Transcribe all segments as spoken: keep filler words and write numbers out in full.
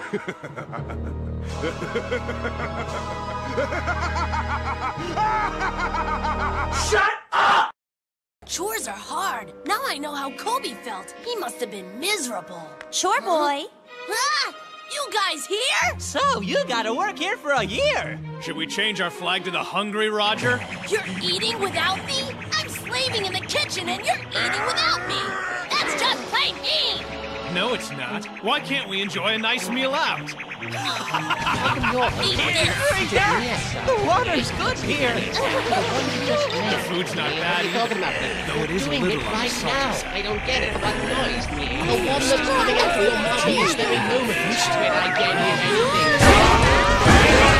Shut up! Chores are hard. Now I know how Kobe felt. He must have been miserable. Chore boy. Ah! You guys here? So, you gotta work here for a year. Should we change our flag to the Hungry Roger? You're eating without me? I'm slaving in the kitchen and you're eating without me. That's just plain mean. No, it's not. Why can't we enjoy a nice meal out? Eat this. Hurry, Dad! The water's good here. The food's not bad either, though it is a little on the salty side. I don't get it. What annoys me? The one that's coming out of your mouth is very luminous to it. I can't hear anything.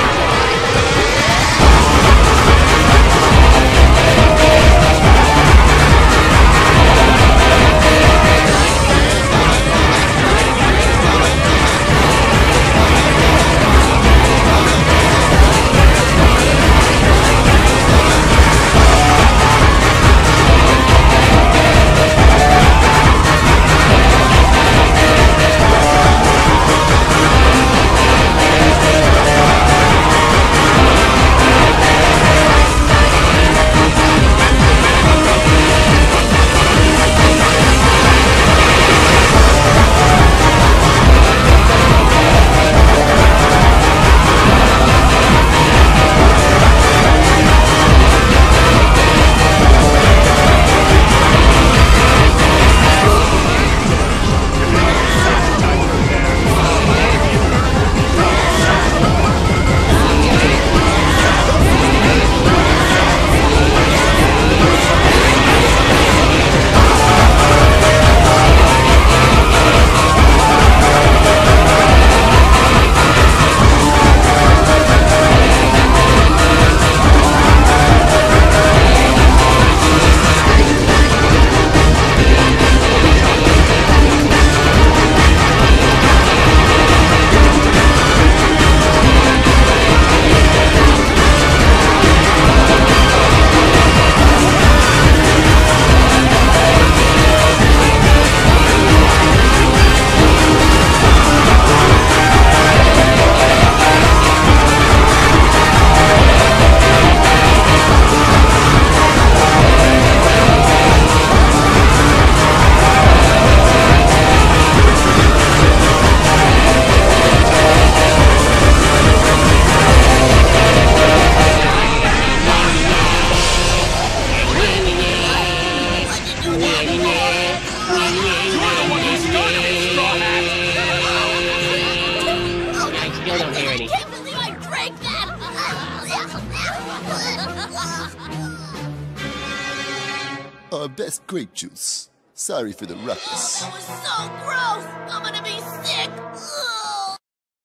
Our best grape juice. Sorry for the ruckus. That was so gross! I'm gonna be sick! Ugh.